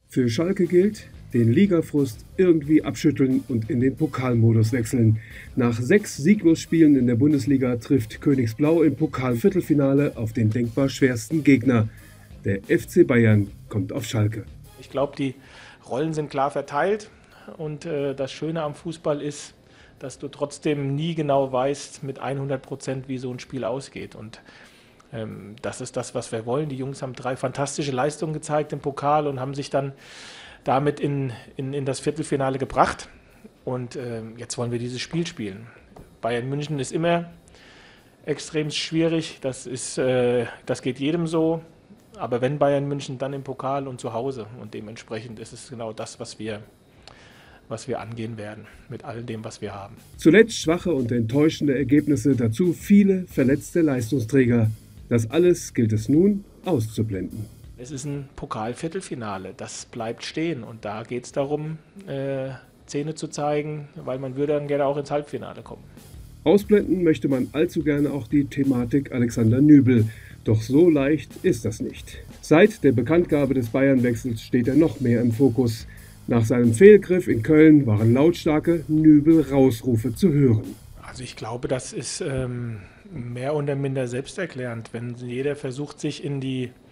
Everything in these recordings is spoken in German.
Für Schalke gilt, den Ligafrust irgendwie abschütteln und in den Pokalmodus wechseln. Nach 6 Sieglosspielen in der Bundesliga trifft Königsblau im Pokalviertelfinale auf den denkbar schwersten Gegner. Der FC Bayern kommt auf Schalke. Ich glaube, die Rollen sind klar verteilt und das Schöne am Fußball ist, dass du trotzdem nie genau weißt mit 100%, wie so ein Spiel ausgeht. Und das ist das, was wir wollen. Die Jungs haben 3 fantastische Leistungen gezeigt im Pokal und haben sich dann damit in das Viertelfinale gebracht. Und jetzt wollen wir dieses Spiel spielen. Bayern München ist immer extrem schwierig. Das geht jedem so. Aber wenn Bayern München, dann im Pokal und zu Hause. Und dementsprechend ist es genau das, was wir angehen werden, mit all dem, was wir haben. Zuletzt schwache und enttäuschende Ergebnisse, dazu viele verletzte Leistungsträger. Das alles gilt es nun auszublenden. Es ist ein Pokalviertelfinale, das bleibt stehen und da geht es darum, Zähne zu zeigen, weil man würde dann gerne auch ins Halbfinale kommen. Ausblenden möchte man allzu gerne auch die Thematik Alexander Nübel. Doch so leicht ist das nicht. Seit der Bekanntgabe des Bayern-Wechsels steht er noch mehr im Fokus. Nach seinem Fehlgriff in Köln waren lautstarke Nübel-Rausrufe zu hören. Also ich glaube, das ist mehr oder minder selbsterklärend, wenn jeder versucht, sich in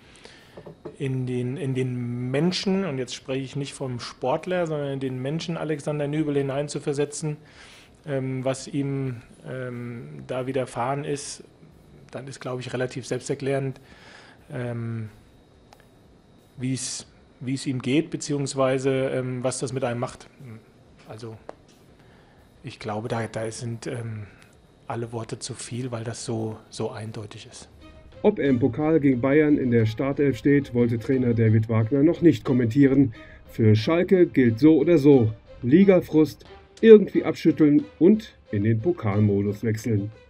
den Menschen, und jetzt spreche ich nicht vom Sportler, sondern in den Menschen Alexander Nübel hineinzuversetzen, was ihm da widerfahren ist, dann ist, glaube ich, relativ selbsterklärend, wie es ihm geht, beziehungsweise was das mit einem macht. Also ich glaube, da sind alle Worte zu viel, weil das so eindeutig ist. Ob er im Pokal gegen Bayern in der Startelf steht, wollte Trainer David Wagner noch nicht kommentieren. Für Schalke gilt so oder so: Ligafrust irgendwie abschütteln und in den Pokalmodus wechseln.